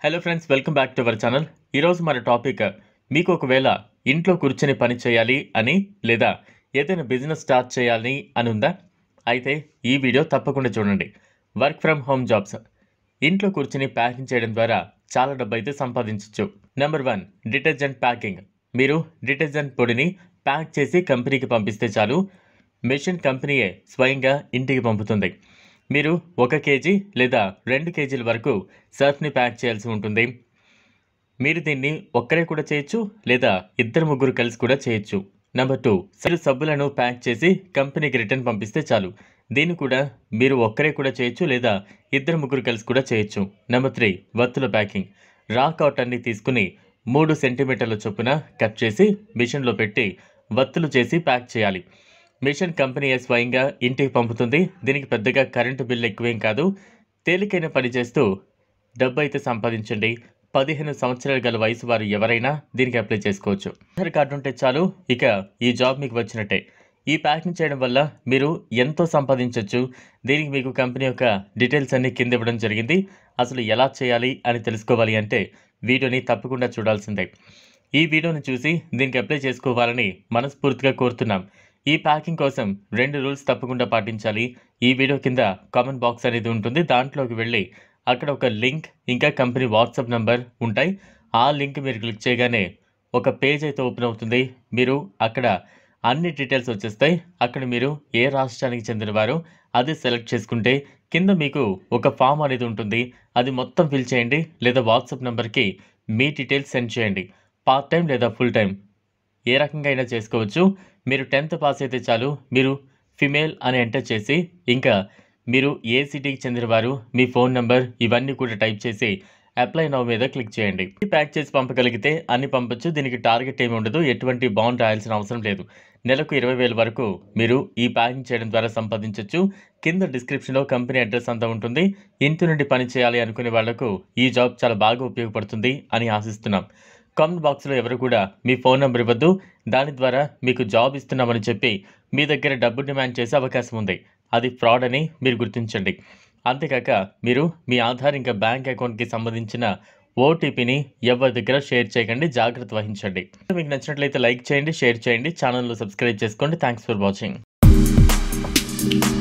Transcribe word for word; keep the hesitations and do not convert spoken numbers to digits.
Hello friends, welcome back to our channel. ఈరోజు మన topic, మీకు ఒకవేళ ఇంట్లో కూర్చొని పని చేయాలి అని లేదా ఏదైనా బిజినెస్ స్టార్ట్ చేయాలని అని ఉందా? అయితే ఈ వీడియో తప్పకుండా చూడండి. Work from home jobs. ఇంట్లో కూర్చొని ప్యాకింగ్ చేయడం ద్వారా చాలా డబ్బు అయితే సంపాదించవచ్చు. Number one, detergent packing. మీరు డిటర్జెంట్ పొడిని ప్యాక్ చేసి కంపెనీకి పంపిస్తే చాలు, మెషిన్ కంపెనీయే స్వయంగా ఇంటికి పంపుతుంది. మీరు ఒక కేజీ లేదా రెండు కేజీల వరకు సర్ఫ్ని ప్యాక్ చేయాల్సి ఉంటుంది. మీరు దీన్ని ఒక్కరే కూడా చేయొచ్చు లేదా ఇద్దరు ముగ్గురు కలిసి కూడా చేయొచ్చు. నెంబర్ టూ, మీరు సబ్బులను ప్యాక్ చేసి కంపెనీకి రిటర్న్ పంపిస్తే చాలు. దీన్ని కూడా మీరు ఒక్కరే కూడా చేయొచ్చు లేదా ఇద్దరు ముగ్గురు కలిసి కూడా చేయొచ్చు. నెంబర్ త్రీ, వత్తుల ప్యాకింగ్. రా కాటన్ని తీసుకుని మూడు సెంటీమీటర్ల చొప్పున కట్ చేసి మిషన్లో పెట్టి వత్తులు చేసి ప్యాక్ చేయాలి. మిషన్ కంపెనీ స్వయంగా ఇంటికి పంపుతుంది. దీనికి పెద్దగా కరెంటు బిల్లు ఎక్కువేం కాదు. తేలికైన పని చేస్తూ డబ్బు అయితే సంపాదించండి. పదిహేను సంవత్సరాలు గల వయసు వారు ఎవరైనా దీనికి అప్లై చేసుకోవచ్చు. ఆధార్ కార్డు ఉంటే చాలు, ఇక ఈ జాబ్ మీకు వచ్చినట్టే. ఈ ప్యాకింగ్ చేయడం వల్ల మీరు ఎంతో సంపాదించవచ్చు. దీనికి మీకు కంపెనీ యొక్క డీటెయిల్స్ అన్ని కింద ఇవ్వడం జరిగింది. అసలు ఎలా చేయాలి అని తెలుసుకోవాలి అంటే వీడియోని తప్పకుండా చూడాల్సిందే. ఈ వీడియోని చూసి దీనికి అప్లై చేసుకోవాలని మనస్ఫూర్తిగా కోరుతున్నాం. ఈ ప్యాకింగ్ కోసం రెండు రూల్స్ తప్పకుండా పాటించాలి. ఈ వీడియో కింద కామెంట్ బాక్స్ అనేది ఉంటుంది. దాంట్లోకి వెళ్ళి అక్కడ ఒక లింక్ ఇంకా కంపెనీ వాట్సాప్ నెంబర్ ఉంటాయి. ఆ లింక్ మీరు క్లిక్ చేయగానే ఒక పేజ్ అయితే ఓపెన్ అవుతుంది. మీరు అక్కడ అన్ని డీటెయిల్స్ వచ్చేస్తాయి. అక్కడ మీరు ఏ రాష్ట్రానికి చెందినవారో అది సెలెక్ట్ చేసుకుంటే కింద మీకు ఒక ఫామ్ అనేది ఉంటుంది. అది మొత్తం ఫిల్ చేయండి లేదా వాట్సాప్ నెంబర్కి మీ డీటెయిల్స్ సెండ్ చేయండి. పార్ట్ టైం లేదా ఫుల్ టైం ఏ రకంగా అయినా చేసుకోవచ్చు. మీరు టెన్త్ పాస్ అయితే చాలు. మీరు ఫిమేల్ అని ఎంటర్ చేసి ఇంకా మీరు ఏ సిటీకి చెందినవారు, మీ ఫోన్ నెంబర్ ఇవన్నీ కూడా టైప్ చేసి అప్లై నౌ మీద క్లిక్ చేయండి. ప్యాక్ చేసి పంపగలిగితే అన్ని పంపొచ్చు. దీనికి టార్గెట్ ఏమి ఉండదు. ఎటువంటి బాండ్ రాయాల్సిన అవసరం లేదు. నెలకు ఇరవై వేల వరకు మీరు ఈ ప్యాకింగ్ చేయడం ద్వారా సంపాదించవచ్చు. కింద డిస్క్రిప్షన్లో కంపెనీ అడ్రస్ అంతా ఉంటుంది. ఇంటి నుండి పని చేయాలి అనుకునే వాళ్లకు ఈ జాబ్ చాలా బాగా ఉపయోగపడుతుంది అని ఆశిస్తున్నాం. కామెంట్ బాక్స్లో ఎవరు కూడా మీ ఫోన్ నెంబర్ ఇవ్వద్దు. దాని ద్వారా మీకు జాబ్ ఇస్తున్నామని చెప్పి మీ దగ్గర డబ్బు డిమాండ్ చేసే అవకాశం ఉంది. అది ఫ్రాడ్ అని మీరు గుర్తించండి. అంతేకాక మీరు మీ ఆధార్ ఇంకా బ్యాంక్ అకౌంట్కి సంబంధించిన ఓటీపీని ఎవరి దగ్గర షేర్ చేయకండి. జాగ్రత్త వహించండి. మీకు నచ్చినట్లయితే లైక్ చేయండి, షేర్ చేయండి, ఛానల్ను సబ్స్క్రైబ్ చేసుకోండి. Thanks for watching.